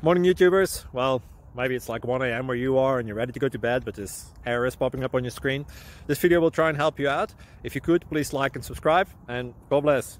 Morning YouTubers. Well, maybe it's like 1 a.m. where you are and you're ready to go to bed, but this error is popping up on your screen. This video will try and help you out. If you could, please like and subscribe, and God bless.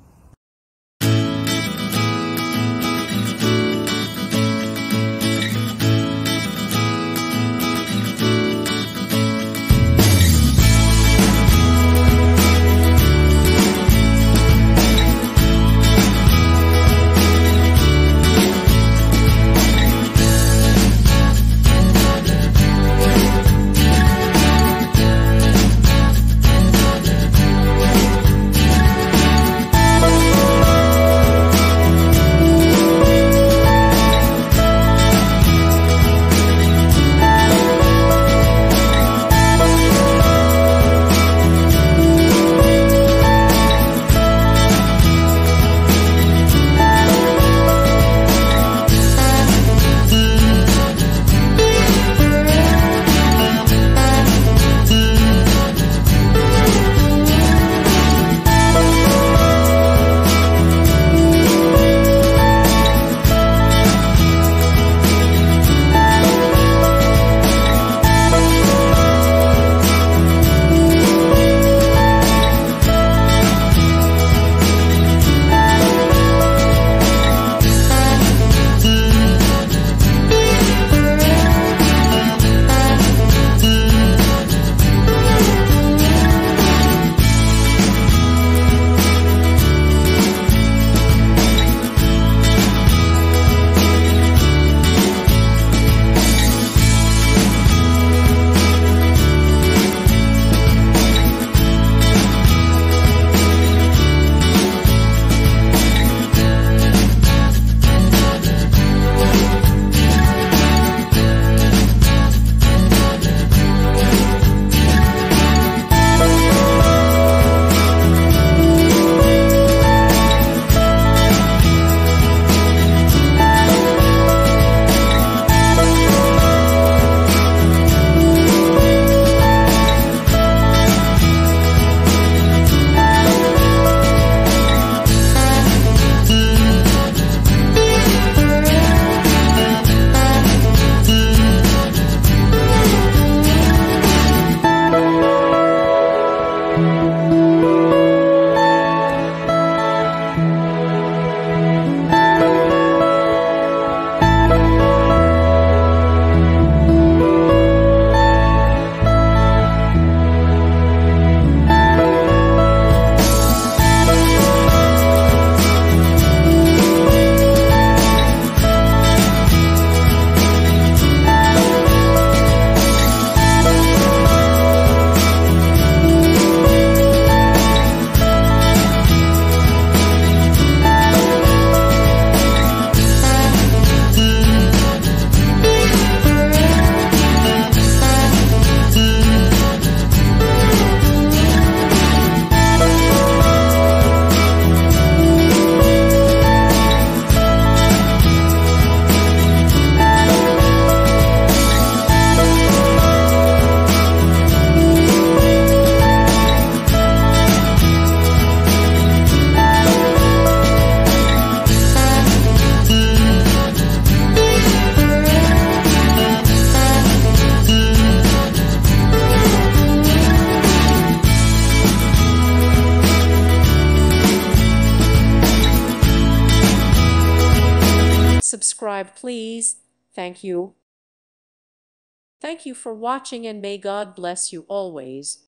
Subscribe, please. Thank you. Thank you for watching, and may God bless you always.